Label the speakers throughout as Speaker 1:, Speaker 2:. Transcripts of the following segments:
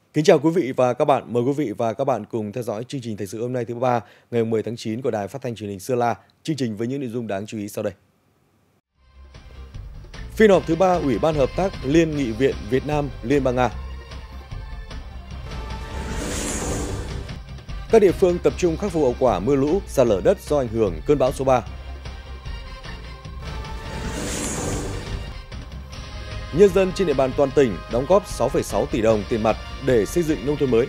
Speaker 1: Kính chào quý vị và các bạn. Mời quý vị và các bạn cùng theo dõi chương trình Thời sự hôm nay thứ ba, ngày 10 tháng 9 của Đài Phát thanh Truyền hình Sơn La. Chương trình với những nội dung đáng chú ý sau đây. Phiên họp thứ ba Ủy ban Hợp tác Liên nghị viện Việt Nam Liên bang Nga. Các địa phương tập trung khắc phục hậu quả mưa lũ, sạt lở đất do ảnh hưởng cơn bão số 3. Nhân dân trên địa bàn toàn tỉnh đóng góp 6,6 tỷ đồng tiền mặt để xây dựng nông thôn mới.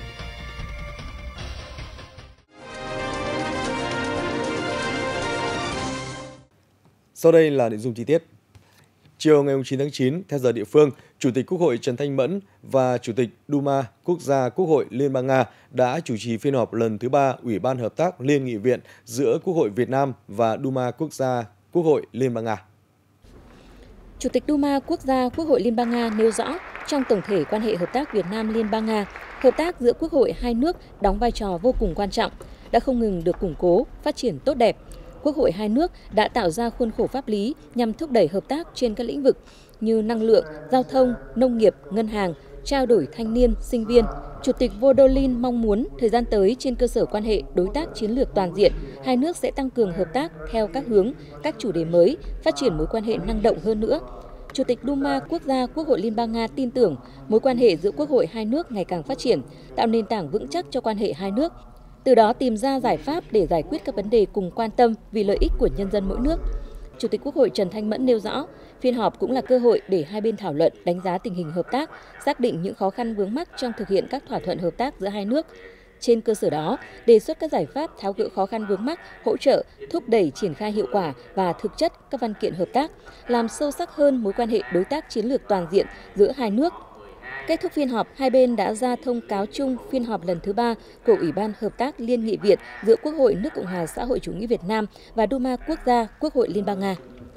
Speaker 1: Sau đây là nội dung chi tiết. Chiều ngày 9 tháng 9, theo giờ địa phương, Chủ tịch Quốc hội Trần Thanh Mẫn và Chủ tịch Duma Quốc gia Quốc hội Liên bang Nga đã chủ trì phiên họp lần thứ ba Ủy ban Hợp tác Liên nghị viện giữa Quốc hội Việt Nam và Duma Quốc gia Quốc hội Liên bang Nga.
Speaker 2: Chủ tịch Duma Quốc gia Quốc hội Liên bang Nga nêu rõ, trong tổng thể quan hệ hợp tác Việt Nam-Liên bang Nga, hợp tác giữa quốc hội hai nước đóng vai trò vô cùng quan trọng, đã không ngừng được củng cố, phát triển tốt đẹp. Quốc hội hai nước đã tạo ra khuôn khổ pháp lý nhằm thúc đẩy hợp tác trên các lĩnh vực như năng lượng, giao thông, nông nghiệp, ngân hàng, trao đổi thanh niên, sinh viên. Chủ tịch Volodymyr mong muốn thời gian tới trên cơ sở quan hệ đối tác chiến lược toàn diện, hai nước sẽ tăng cường hợp tác theo các hướng, các chủ đề mới, phát triển mối quan hệ năng động hơn nữa. Chủ tịch Duma Quốc gia Quốc hội Liên bang Nga tin tưởng mối quan hệ giữa quốc hội hai nước ngày càng phát triển, tạo nền tảng vững chắc cho quan hệ hai nước. Từ đó tìm ra giải pháp để giải quyết các vấn đề cùng quan tâm vì lợi ích của nhân dân mỗi nước. Chủ tịch Quốc hội Trần Thanh Mẫn nêu rõ, phiên họp cũng là cơ hội để hai bên thảo luận, đánh giá tình hình hợp tác, xác định những khó khăn vướng mắc trong thực hiện các thỏa thuận hợp tác giữa hai nước. Trên cơ sở đó, đề xuất các giải pháp tháo gỡ khó khăn vướng mắc, hỗ trợ, thúc đẩy triển khai hiệu quả và thực chất các văn kiện hợp tác, làm sâu sắc hơn mối quan hệ đối tác chiến lược toàn diện giữa hai nước. Kết thúc phiên họp, hai bên đã ra thông cáo chung phiên họp lần thứ ba của Ủy ban Hợp tác Liên nghị viện giữa Quốc hội nước Cộng hòa xã hội chủ nghĩa Việt Nam và Duma Quốc gia Quốc hội Liên bang Nga.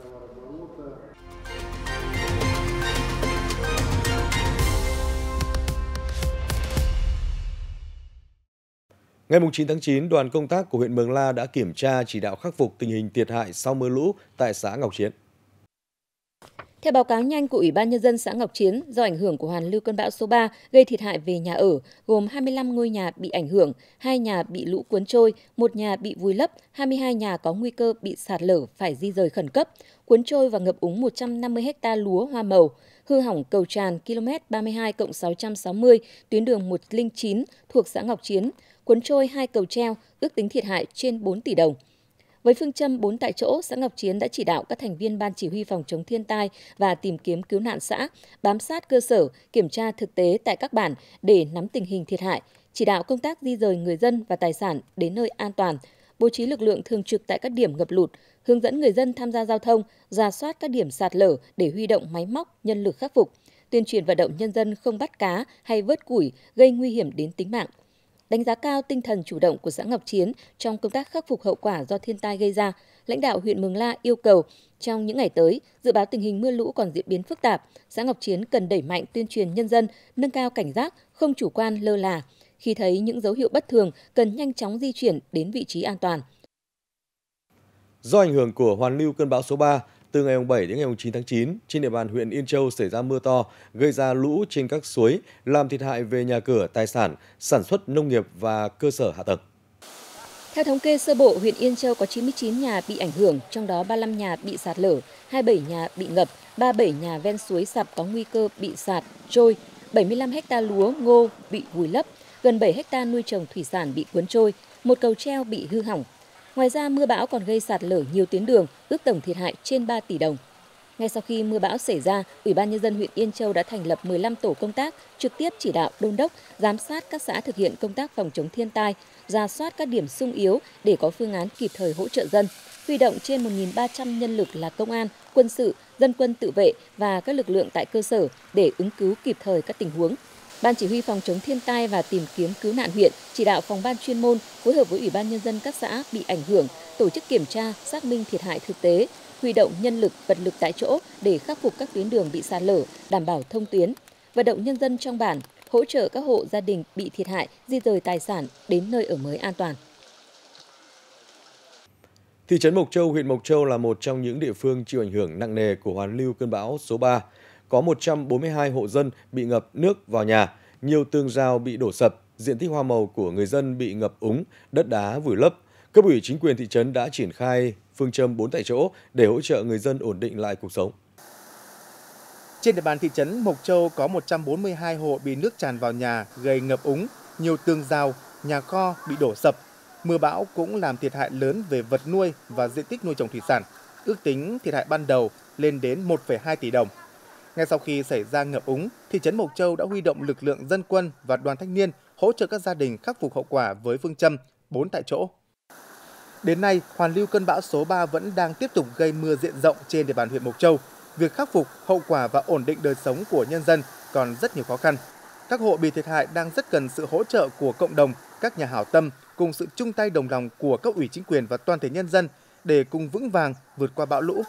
Speaker 1: Ngày 9 tháng 9, đoàn công tác của huyện Mường La đã kiểm tra chỉ đạo khắc phục tình hình thiệt hại sau mưa lũ tại xã Ngọc Chiến.
Speaker 2: Theo báo cáo nhanh của Ủy ban Nhân dân xã Ngọc Chiến, do ảnh hưởng của hoàn lưu cơn bão số 3 gây thiệt hại về nhà ở, gồm 25 ngôi nhà bị ảnh hưởng, 2 nhà bị lũ cuốn trôi, 1 nhà bị vùi lấp, 22 nhà có nguy cơ bị sạt lở phải di rời khẩn cấp, cuốn trôi và ngập úng 150 ha lúa hoa màu, hư hỏng cầu tràn km 32+660 tuyến đường 109 thuộc xã Ngọc Chiến, cuốn trôi 2 cầu treo, ước tính thiệt hại trên 4 tỷ đồng. Với phương châm 4 tại chỗ, xã Ngọc Chiến đã chỉ đạo các thành viên Ban Chỉ huy phòng chống thiên tai và tìm kiếm cứu nạn xã bám sát cơ sở, kiểm tra thực tế tại các bản để nắm tình hình thiệt hại, chỉ đạo công tác di rời người dân và tài sản đến nơi an toàn, bố trí lực lượng thường trực tại các điểm ngập lụt, hướng dẫn người dân tham gia giao thông, rà soát các điểm sạt lở để huy động máy móc, nhân lực khắc phục, tuyên truyền vận động nhân dân không bắt cá hay vớt củi gây nguy hiểm đến tính mạng. Đánh giá cao tinh thần chủ động của xã Ngọc Chiến trong công tác khắc phục hậu quả do thiên tai gây ra, lãnh đạo huyện Mường La yêu cầu trong những ngày tới, dự báo tình hình mưa lũ còn diễn biến phức tạp, xã Ngọc Chiến cần đẩy mạnh tuyên truyền nhân dân, nâng cao cảnh giác, không chủ quan lơ là. Khi thấy những dấu hiệu bất thường, cần nhanh chóng di chuyển đến vị trí an toàn.
Speaker 1: Do ảnh hưởng của hoàn lưu cơn bão số 3, từ ngày 7 đến ngày 9 tháng 9, trên địa bàn huyện Yên Châu xảy ra mưa to, gây ra lũ trên các suối, làm thiệt hại về nhà cửa, tài sản, sản xuất nông nghiệp và cơ sở hạ tầng.
Speaker 2: Theo thống kê sơ bộ, huyện Yên Châu có 99 nhà bị ảnh hưởng, trong đó 35 nhà bị sạt lở, 27 nhà bị ngập, 37 nhà ven suối sập có nguy cơ bị sạt, trôi, 75 ha lúa, ngô bị vùi lấp, gần 7 ha nuôi trồng thủy sản bị cuốn trôi, một cầu treo bị hư hỏng. Ngoài ra, mưa bão còn gây sạt lở nhiều tuyến đường, ước tổng thiệt hại trên 3 tỷ đồng. Ngay sau khi mưa bão xảy ra, Ủy ban Nhân dân huyện Yên Châu đã thành lập 15 tổ công tác, trực tiếp chỉ đạo đôn đốc, giám sát các xã thực hiện công tác phòng chống thiên tai, rà soát các điểm xung yếu để có phương án kịp thời hỗ trợ dân, huy động trên 1.300 nhân lực là công an, quân sự, dân quân tự vệ và các lực lượng tại cơ sở để ứng cứu kịp thời các tình huống. Ban Chỉ huy phòng chống thiên tai và tìm kiếm cứu nạn huyện chỉ đạo phòng ban chuyên môn phối hợp với Ủy ban Nhân dân các xã bị ảnh hưởng, tổ chức kiểm tra, xác minh thiệt hại thực tế, huy động nhân lực, vật lực tại chỗ để khắc phục các tuyến đường bị sạt lở, đảm bảo thông tuyến, vận động nhân dân trong bản, hỗ trợ các hộ gia đình bị thiệt hại, di rời tài sản đến nơi ở mới an toàn.
Speaker 1: Thị trấn Mộc Châu, huyện Mộc Châu là một trong những địa phương chịu ảnh hưởng nặng nề của hoàn lưu cơn bão số 3. Có 142 hộ dân bị ngập nước vào nhà, nhiều tường rào bị đổ sập, diện tích hoa màu của người dân bị ngập úng, đất đá vùi lấp. Cấp ủy chính quyền thị trấn đã triển khai phương châm 4 tại chỗ để hỗ trợ người dân ổn định lại cuộc sống.
Speaker 3: Trên địa bàn thị trấn Mộc Châu có 142 hộ bị nước tràn vào nhà gây ngập úng, nhiều tường rào, nhà kho bị đổ sập. Mưa bão cũng làm thiệt hại lớn về vật nuôi và diện tích nuôi trồng thủy sản. Ước tính thiệt hại ban đầu lên đến 1,2 tỷ đồng. Ngay sau khi xảy ra ngập úng, thị trấn Mộc Châu đã huy động lực lượng dân quân và đoàn thanh niên hỗ trợ các gia đình khắc phục hậu quả với phương châm 4 tại chỗ. Đến nay, hoàn lưu cơn bão số 3 vẫn đang tiếp tục gây mưa diện rộng trên địa bàn huyện Mộc Châu. Việc khắc phục hậu quả và ổn định đời sống của nhân dân còn rất nhiều khó khăn. Các hộ bị thiệt hại đang rất cần sự hỗ trợ của cộng đồng, các nhà hảo tâm cùng sự chung tay đồng lòng của cấp ủy chính quyền và toàn thể nhân dân để cùng vững vàng vượt qua bão lũ.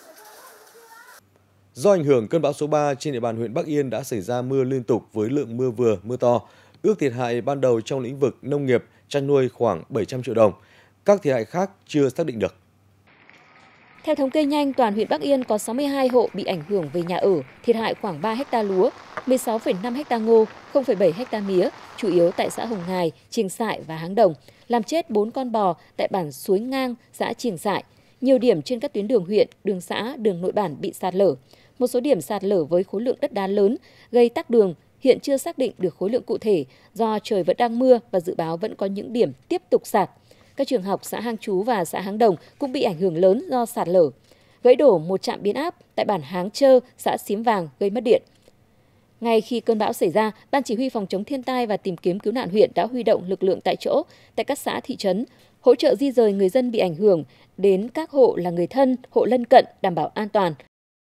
Speaker 1: Do ảnh hưởng cơn bão số 3, trên địa bàn huyện Bắc Yên đã xảy ra mưa liên tục với lượng mưa vừa, mưa to. Ước thiệt hại ban đầu trong lĩnh vực nông nghiệp, chăn nuôi khoảng 700 triệu đồng. Các thiệt hại khác chưa xác định được.
Speaker 2: Theo thống kê nhanh, toàn huyện Bắc Yên có 62 hộ bị ảnh hưởng về nhà ở, thiệt hại khoảng 3 ha lúa, 16,5 ha ngô, 0,7 ha mía, chủ yếu tại xã Hồng Ngài, Triềng Sại và Háng Đồng, làm chết 4 con bò tại bản Suối Ngang, xã Triềng Sại. Nhiều điểm trên các tuyến đường huyện, đường xã, đường nội bản bị sạt lở. Một số điểm sạt lở với khối lượng đất đá lớn, gây tắc đường, hiện chưa xác định được khối lượng cụ thể do trời vẫn đang mưa và dự báo vẫn có những điểm tiếp tục sạt. Các trường học xã Hang Chú và xã Háng Đồng cũng bị ảnh hưởng lớn do sạt lở. Gãy đổ một trạm biến áp tại bản Háng Trơ, xã Xím Vàng gây mất điện. Ngay khi cơn bão xảy ra, Ban Chỉ huy Phòng chống thiên tai và tìm kiếm cứu nạn huyện đã huy động lực lượng tại chỗ, tại các xã thị trấn, hỗ trợ di dời người dân bị ảnh hưởng đến các hộ là người thân, hộ lân cận đảm bảo an toàn.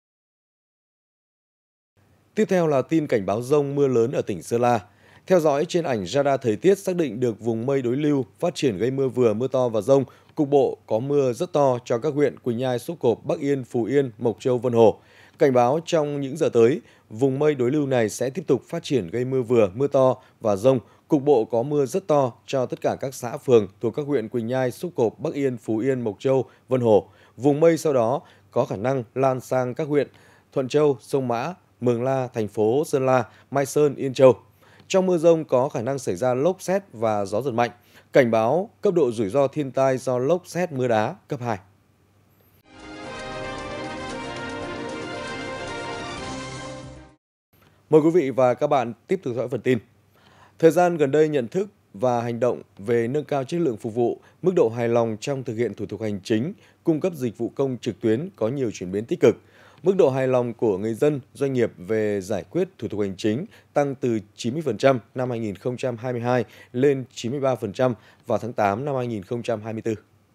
Speaker 1: Tiếp theo là tin cảnh báo dông mưa lớn ở tỉnh Sơn La. Theo dõi trên ảnh radar thời tiết xác định được vùng mây đối lưu phát triển gây mưa vừa, mưa to và dông, cục bộ có mưa rất to cho các huyện Quỳnh Nhai, Sốp Cộp, Bắc Yên, Phú Yên, Mộc Châu, Vân Hồ. Cảnh báo trong những giờ tới, vùng mây đối lưu này sẽ tiếp tục phát triển gây mưa vừa, mưa to và dông, cục bộ có mưa rất to cho tất cả các xã phường thuộc các huyện Quỳnh Nhai, Sốp Cộp, Bắc Yên, Phú Yên, Mộc Châu, Vân Hồ. Vùng mây sau đó có khả năng lan sang các huyện Thuận Châu, Sông Mã, Mường La, thành phố Sơn La, Mai Sơn, Yên Châu. Trong mưa dông có khả năng xảy ra lốc sét và gió giật mạnh. Cảnh báo cấp độ rủi ro thiên tai do lốc sét mưa đá cấp 2. Mời quý vị và các bạn tiếp tục theo dõi phần tin. Thời gian gần đây, nhận thức và hành động về nâng cao chất lượng phục vụ, mức độ hài lòng trong thực hiện thủ tục hành chính, cung cấp dịch vụ công trực tuyến có nhiều chuyển biến tích cực. Mức độ hài lòng của người dân, doanh nghiệp về giải quyết thủ tục hành chính tăng từ 90% năm 2022 lên 93% vào tháng 8 năm 2024.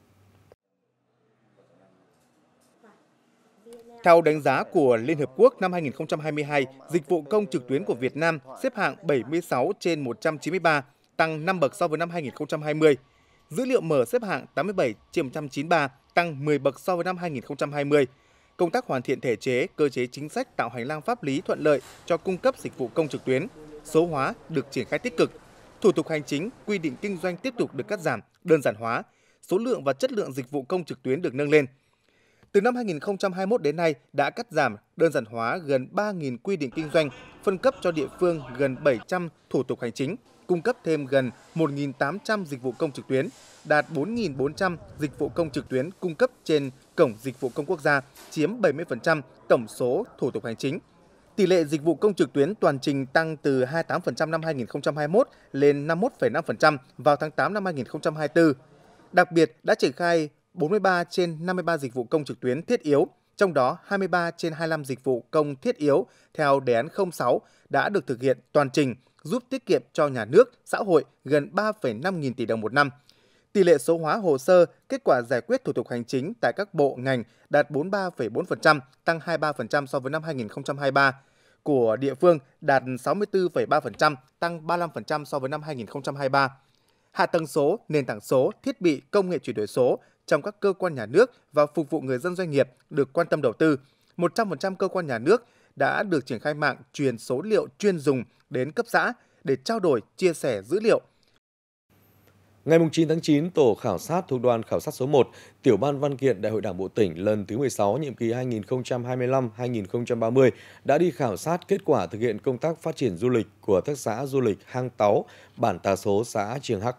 Speaker 3: Theo đánh giá của Liên Hợp Quốc năm 2022, dịch vụ công trực tuyến của Việt Nam xếp hạng 76 trên 193, tăng 5 bậc so với năm 2020. Dữ liệu mở xếp hạng 87 trên 193, tăng 10 bậc so với năm 2020. Công tác hoàn thiện thể chế, cơ chế chính sách tạo hành lang pháp lý thuận lợi cho cung cấp dịch vụ công trực tuyến, số hóa được triển khai tích cực. Thủ tục hành chính, quy định kinh doanh tiếp tục được cắt giảm, đơn giản hóa, số lượng và chất lượng dịch vụ công trực tuyến được nâng lên. Từ năm 2021 đến nay đã cắt giảm, đơn giản hóa gần 3.000 quy định kinh doanh, phân cấp cho địa phương gần 700 thủ tục hành chính, cung cấp thêm gần 1.800 dịch vụ công trực tuyến, đạt 4.400 dịch vụ công trực tuyến cung cấp trên Cổng Dịch vụ Công Quốc gia, chiếm 70% tổng số thủ tục hành chính. Tỷ lệ dịch vụ công trực tuyến toàn trình tăng từ 28% năm 2021 lên 51,5% vào tháng 8 năm 2024. Đặc biệt đã triển khai 43 trên 53 dịch vụ công trực tuyến thiết yếu, trong đó 23 trên 25 dịch vụ công thiết yếu theo đề án 06 đã được thực hiện toàn trình, giúp tiết kiệm cho nhà nước, xã hội gần 3,5 nghìn tỷ đồng một năm. Tỷ lệ số hóa hồ sơ, kết quả giải quyết thủ tục hành chính tại các bộ ngành đạt 43,4%, tăng 23% so với năm 2023. Của địa phương đạt 64,3%, tăng 35% so với năm 2023. Hạ tầng số, nền tảng số, thiết bị, công nghệ chuyển đổi số trong các cơ quan nhà nước và phục vụ người dân doanh nghiệp được quan tâm đầu tư. 100% cơ quan nhà nước đã được triển khai mạng truyền số liệu chuyên dùng đến cấp xã để trao đổi, chia sẻ dữ liệu.
Speaker 1: Ngày 9 tháng 9, Tổ khảo sát thuộc đoàn khảo sát số 1, Tiểu ban Văn kiện Đại hội Đảng Bộ tỉnh lần thứ 16, nhiệm kỳ 2025-2030 đã đi khảo sát kết quả thực hiện công tác phát triển du lịch của các xã du lịch Hang Táu, bản Tà Số, xã Triềng Hắc.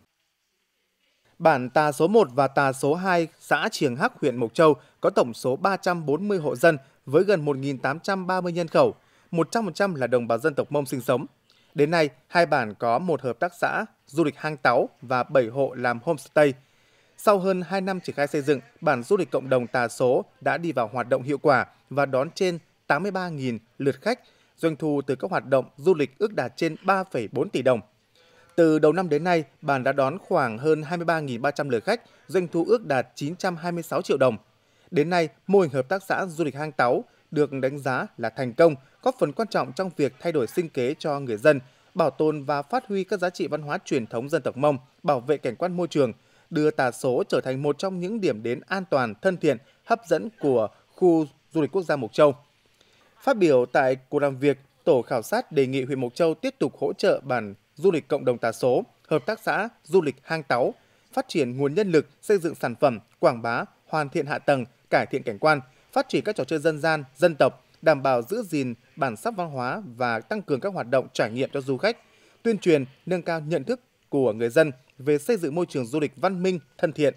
Speaker 3: Bản Tà số 1 và Tà số 2, xã Triềng Hắc, huyện Mộc Châu có tổng số 340 hộ dân với gần 1.830 nhân khẩu, 100% là đồng bào dân tộc Mông sinh sống. Đến nay, hai bản có một hợp tác xã du lịch Hang Táu và 7 hộ làm homestay. Sau hơn 2 năm triển khai xây dựng, bản du lịch cộng đồng Tà Số đã đi vào hoạt động hiệu quả và đón trên 83.000 lượt khách, doanh thu từ các hoạt động du lịch ước đạt trên 3,4 tỷ đồng. Từ đầu năm đến nay, bản đã đón khoảng hơn 23.300 lượt khách, doanh thu ước đạt 926 triệu đồng. Đến nay, mô hình hợp tác xã du lịch Hang Táu được đánh giá là thành công, góp phần quan trọng trong việc thay đổi sinh kế cho người dân, bảo tồn và phát huy các giá trị văn hóa truyền thống dân tộc Mông, bảo vệ cảnh quan môi trường, đưa Tà Số trở thành một trong những điểm đến an toàn, thân thiện, hấp dẫn của khu du lịch quốc gia Mộc Châu. Phát biểu tại cuộc làm việc, Tổ khảo sát đề nghị huyện Mộc Châu tiếp tục hỗ trợ bản du lịch cộng đồng Tà Số, hợp tác xã du lịch Hang Táu, phát triển nguồn nhân lực, xây dựng sản phẩm, quảng bá, hoàn thiện hạ tầng, cải thiện cảnh quan, phát triển các trò chơi dân gian, dân tộc, đảm bảo giữ gìn bản sắc văn hóa và tăng cường các hoạt động trải nghiệm cho du khách, tuyên truyền, nâng cao nhận thức của người dân về xây dựng môi trường du lịch văn minh, thân thiện.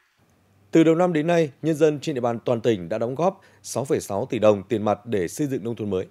Speaker 1: Từ đầu năm đến nay, nhân dân trên địa bàn toàn tỉnh đã đóng góp 6,6 tỷ đồng tiền mặt để xây dựng nông thôn mới.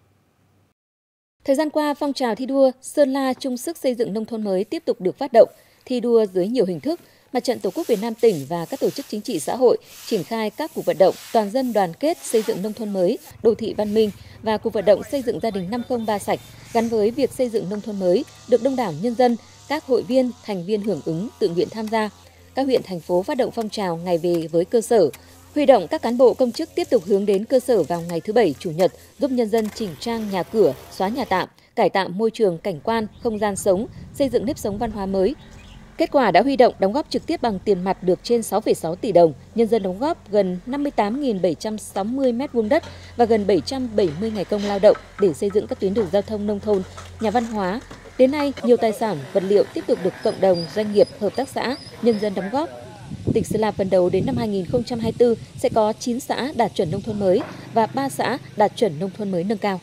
Speaker 2: Thời gian qua, phong trào thi đua Sơn La chung sức xây dựng nông thôn mới tiếp tục được phát động, thi đua dưới nhiều hình thức. Mặt trận Tổ quốc Việt Nam tỉnh và các tổ chức chính trị xã hội triển khai các cuộc vận động toàn dân đoàn kết xây dựng nông thôn mới, đô thị văn minh và cuộc vận động xây dựng gia đình 503 sạch gắn với việc xây dựng nông thôn mới được đông đảo nhân dân, các hội viên, thành viên hưởng ứng tự nguyện tham gia. Các huyện, thành phố phát động phong trào ngày về với cơ sở, huy động các cán bộ công chức tiếp tục hướng đến cơ sở vào ngày thứ Bảy, Chủ nhật, giúp nhân dân chỉnh trang nhà cửa, xóa nhà tạm, cải tạo môi trường cảnh quan, không gian sống, xây dựng nếp sống văn hóa mới. Kết quả đã huy động đóng góp trực tiếp bằng tiền mặt được trên 6,6 tỷ đồng, nhân dân đóng góp gần 58.760 m2 đất và gần 770 ngày công lao động để xây dựng các tuyến đường giao thông nông thôn, nhà văn hóa. Đến nay, nhiều tài sản, vật liệu tiếp tục được cộng đồng, doanh nghiệp, hợp tác xã, nhân dân đóng góp. Tỉnh Sơn La phấn đấu đến năm 2024 sẽ có 9 xã đạt chuẩn nông thôn mới và 3 xã đạt chuẩn nông thôn mới nâng cao.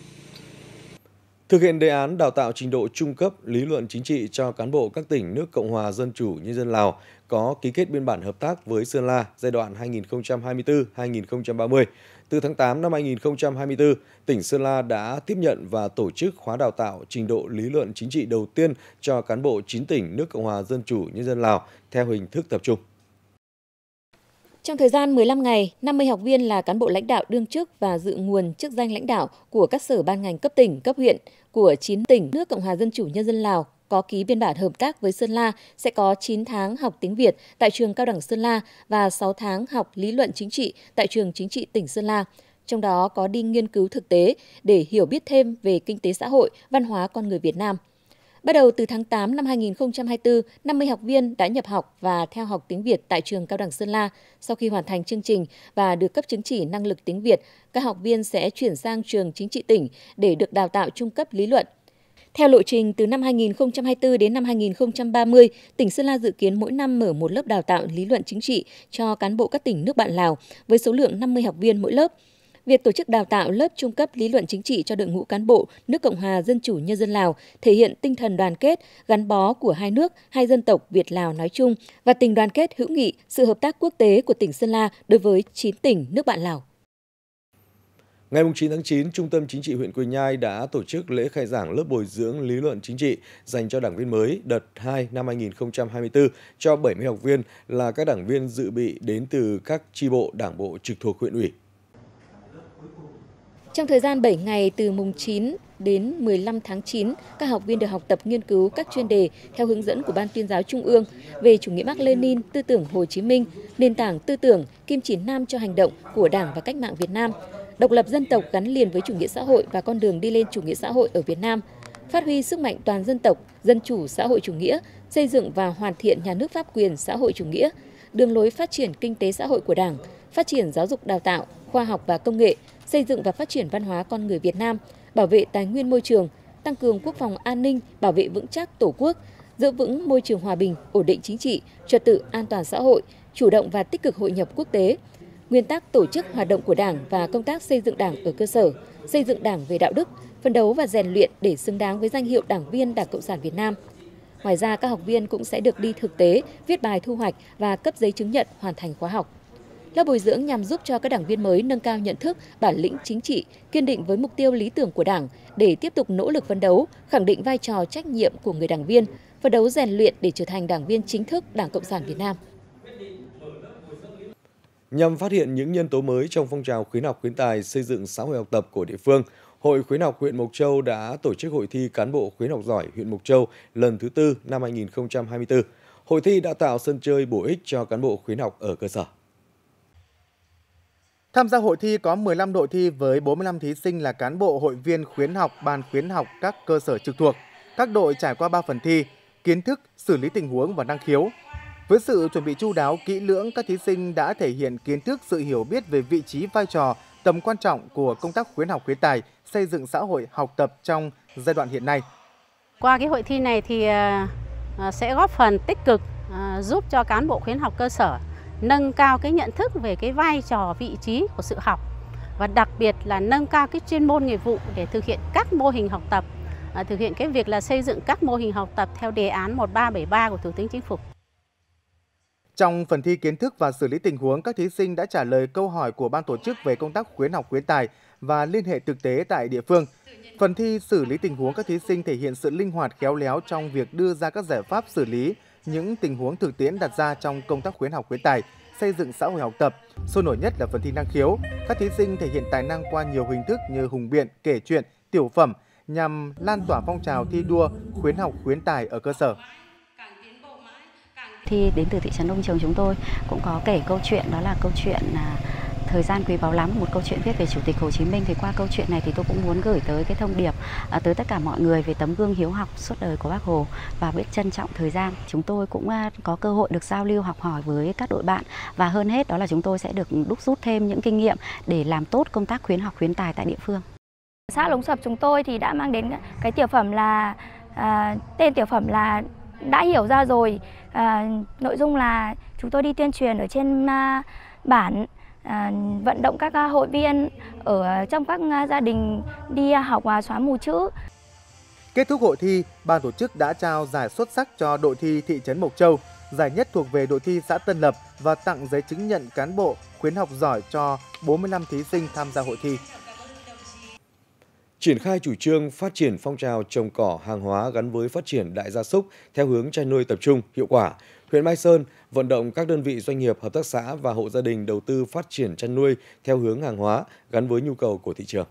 Speaker 1: Thực hiện đề án đào tạo trình độ trung cấp lý luận chính trị cho cán bộ các tỉnh nước Cộng hòa Dân chủ Nhân dân Lào có ký kết biên bản hợp tác với Sơn La giai đoạn 2024-2030. Từ tháng 8 năm 2024, tỉnh Sơn La đã tiếp nhận và tổ chức khóa đào tạo trình độ lý luận chính trị đầu tiên cho cán bộ 9 tỉnh nước Cộng hòa Dân chủ Nhân dân Lào theo hình thức tập trung.
Speaker 2: Trong thời gian 15 ngày, 50 học viên là cán bộ lãnh đạo đương chức và dự nguồn chức danh lãnh đạo của các sở ban ngành cấp tỉnh, cấp huyện của 9 tỉnh nước Cộng hòa Dân chủ Nhân dân Lào có ký biên bản hợp tác với Sơn La sẽ có 9 tháng học tiếng Việt tại trường Cao đẳng Sơn La và 6 tháng học lý luận chính trị tại trường Chính trị tỉnh Sơn La. Trong đó có đi nghiên cứu thực tế để hiểu biết thêm về kinh tế xã hội, văn hóa con người Việt Nam. Bắt đầu từ tháng 8 năm 2024, 50 học viên đã nhập học và theo học tiếng Việt tại trường Cao đẳng Sơn La. Sau khi hoàn thành chương trình và được cấp chứng chỉ năng lực tiếng Việt, các học viên sẽ chuyển sang trường Chính trị tỉnh để được đào tạo trung cấp lý luận. Theo lộ trình, từ năm 2024 đến năm 2030, tỉnh Sơn La dự kiến mỗi năm mở một lớp đào tạo lý luận chính trị cho cán bộ các tỉnh nước bạn Lào với số lượng 50 học viên mỗi lớp. Việc tổ chức đào tạo lớp trung cấp lý luận chính trị cho đội ngũ cán bộ nước Cộng hòa Dân chủ Nhân dân Lào thể hiện tinh thần đoàn kết, gắn bó của hai nước, hai dân tộc Việt-Lào nói chung và tình đoàn kết hữu nghị, sự hợp tác quốc tế của tỉnh Sơn La đối với 9 tỉnh nước bạn Lào.
Speaker 1: Ngày 9 tháng 9, Trung tâm Chính trị huyện Quỳnh Nhai đã tổ chức lễ khai giảng lớp bồi dưỡng lý luận chính trị dành cho đảng viên mới đợt 2 năm 2024 cho 70 học viên là các đảng viên dự bị đến từ các chi bộ đảng bộ trực thuộc huyện ủy.
Speaker 2: Trong thời gian 7 ngày từ mùng 9 đến 15 tháng 9, các học viên được học tập nghiên cứu các chuyên đề theo hướng dẫn của Ban Tuyên giáo Trung ương về chủ nghĩa Mác Lênin, tư tưởng Hồ Chí Minh, nền tảng tư tưởng, kim chỉ nam cho hành động của Đảng và cách mạng Việt Nam, độc lập dân tộc gắn liền với chủ nghĩa xã hội và con đường đi lên chủ nghĩa xã hội ở Việt Nam, phát huy sức mạnh toàn dân tộc, dân chủ xã hội chủ nghĩa, xây dựng và hoàn thiện nhà nước pháp quyền xã hội chủ nghĩa, đường lối phát triển kinh tế xã hội của Đảng, phát triển giáo dục đào tạo, khoa học và công nghệ, xây dựng và phát triển văn hóa con người Việt Nam, bảo vệ tài nguyên môi trường, tăng cường quốc phòng an ninh, bảo vệ vững chắc Tổ quốc, giữ vững môi trường hòa bình, ổn định chính trị, trật tự an toàn xã hội, chủ động và tích cực hội nhập quốc tế. Nguyên tắc tổ chức hoạt động của Đảng và công tác xây dựng Đảng ở cơ sở, xây dựng Đảng về đạo đức, phấn đấu và rèn luyện để xứng đáng với danh hiệu đảng viên Đảng Cộng sản Việt Nam. Ngoài ra, các học viên cũng sẽ được đi thực tế, viết bài thu hoạch và cấp giấy chứng nhận hoàn thành khóa học. Lớp bồi dưỡng nhằm giúp cho các đảng viên mới nâng cao nhận thức, bản lĩnh chính trị, kiên định với mục tiêu lý tưởng của Đảng để tiếp tục nỗ lực phấn đấu, khẳng định vai trò trách nhiệm của người đảng viên, phấn đấu rèn luyện để trở thành đảng viên chính thức Đảng Cộng sản Việt Nam.
Speaker 1: Nhằm phát hiện những nhân tố mới trong phong trào khuyến học khuyến tài xây dựng xã hội học tập của địa phương, Hội Khuyến học huyện Mộc Châu đã tổ chức hội thi cán bộ khuyến học giỏi huyện Mộc Châu lần thứ 4 năm 2024. Hội thi đã tạo sân chơi bổ ích cho cán bộ khuyến học ở cơ sở.
Speaker 3: Tham gia hội thi có 15 đội thi với 45 thí sinh là cán bộ hội viên khuyến học, ban khuyến học các cơ sở trực thuộc. Các đội trải qua 3 phần thi: kiến thức, xử lý tình huống và năng khiếu. Với sự chuẩn bị chu đáo, kỹ lưỡng, các thí sinh đã thể hiện kiến thức, sự hiểu biết về vị trí, vai trò, tầm quan trọng của công tác khuyến học khuyến tài, xây dựng xã hội học tập trong giai đoạn hiện nay.
Speaker 4: Qua cái hội thi này thì sẽ góp phần tích cực giúp cho cán bộ khuyến học cơ sở nâng cao cái nhận thức về cái vai trò, vị trí của sự học và đặc biệt là nâng cao cái chuyên môn nghiệp vụ để thực hiện các mô hình học tập, thực hiện cái việc là xây dựng các mô hình học tập theo đề án 1373 của Thủ tướng Chính phủ.
Speaker 3: Trong phần thi kiến thức và xử lý tình huống, các thí sinh đã trả lời câu hỏi của ban tổ chức về công tác khuyến học khuyến tài và liên hệ thực tế tại địa phương. Phần thi xử lý tình huống, các thí sinh thể hiện sự linh hoạt khéo léo trong việc đưa ra các giải pháp xử lý những tình huống thực tiễn đặt ra trong công tác khuyến học khuyến tài, xây dựng xã hội học tập. Sôi nổi nhất là phần thi năng khiếu. Các thí sinh thể hiện tài năng qua nhiều hình thức như hùng biện, kể chuyện, tiểu phẩm nhằm lan tỏa phong trào thi đua khuyến học khuyến tài ở cơ sở.
Speaker 5: Thi đến từ thị trấn Đông Trường chúng tôi cũng có kể câu chuyện, đó là câu chuyện thời gian quý báu lắm, một câu chuyện viết về Chủ tịch Hồ Chí Minh. Thì qua câu chuyện này thì tôi cũng muốn gửi tới cái thông điệp tới tất cả mọi người về tấm gương hiếu học suốt đời của Bác Hồ và biết trân trọng thời gian. Chúng tôi cũng có cơ hội được giao lưu học hỏi với các đội bạn và hơn hết đó là chúng tôi sẽ được đúc rút thêm những kinh nghiệm để làm tốt công tác khuyến học khuyến tài tại địa phương.
Speaker 6: Xã Lống Sập chúng tôi thì đã mang đến cái tiểu phẩm là tên tiểu phẩm là đã hiểu ra rồi. Nội dung là chúng tôi đi tuyên truyền ở trên bản, vận động các hội viên ở trong các gia đình đi học và xóa mù chữ.
Speaker 3: Kết thúc hội thi, ban tổ chức đã trao giải xuất sắc cho đội thi thị trấn Mộc Châu, giải nhất thuộc về đội thi xã Tân Lập và tặng giấy chứng nhận cán bộ khuyến học giỏi cho 45 thí sinh tham gia hội thi.
Speaker 1: Triển khai chủ trương phát triển phong trào trồng cỏ hàng hóa gắn với phát triển đại gia súc theo hướng chăn nuôi tập trung, hiệu quả, huyện Mai Sơn vận động các đơn vị doanh nghiệp, hợp tác xã và hộ gia đình đầu tư phát triển chăn nuôi theo hướng hàng hóa gắn với nhu cầu của thị trường.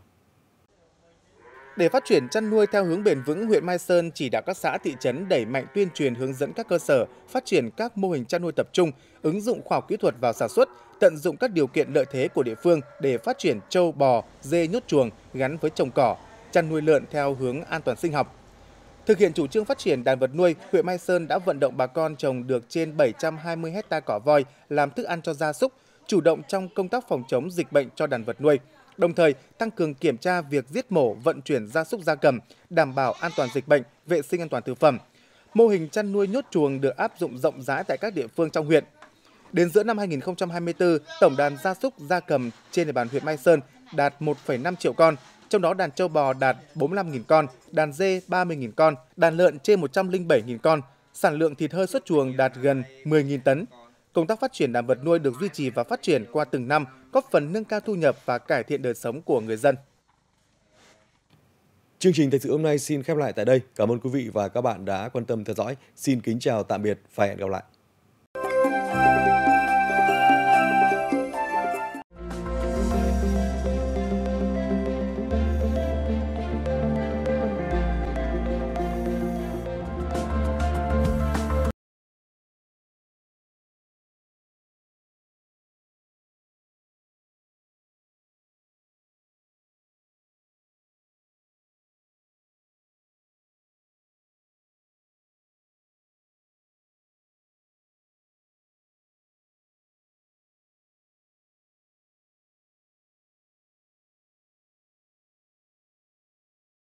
Speaker 3: Để phát triển chăn nuôi theo hướng bền vững, huyện Mai Sơn chỉ đạo các xã thị trấn đẩy mạnh tuyên truyền hướng dẫn các cơ sở phát triển các mô hình chăn nuôi tập trung, ứng dụng khoa học kỹ thuật vào sản xuất, tận dụng các điều kiện lợi thế của địa phương để phát triển trâu, bò, dê nhốt chuồng gắn với trồng cỏ, chăn nuôi lợn theo hướng an toàn sinh học. Thực hiện chủ trương phát triển đàn vật nuôi, huyện Mai Sơn đã vận động bà con trồng được trên 720 hectare cỏ voi làm thức ăn cho gia súc, chủ động trong công tác phòng chống dịch bệnh cho đàn vật nuôi. Đồng thời, tăng cường kiểm tra việc giết mổ, vận chuyển gia súc gia cầm, đảm bảo an toàn dịch bệnh, vệ sinh an toàn thực phẩm. Mô hình chăn nuôi nhốt chuồng được áp dụng rộng rãi tại các địa phương trong huyện. Đến giữa năm 2024, tổng đàn gia súc gia cầm trên địa bàn huyện Mai Sơn đạt 1,5 triệu con, trong đó đàn trâu bò đạt 45.000 con, đàn dê 30.000 con, đàn lợn trên 107.000 con, sản lượng thịt hơi xuất chuồng đạt gần 10.000 tấn. Công tác phát triển đàn vật nuôi được duy trì và phát triển qua từng năm, góp phần nâng cao thu nhập và cải thiện đời sống của người dân.
Speaker 1: Chương trình thời sự hôm nay xin khép lại tại đây. Cảm ơn quý vị và các bạn đã quan tâm theo dõi. Xin kính chào tạm biệt và hẹn gặp lại.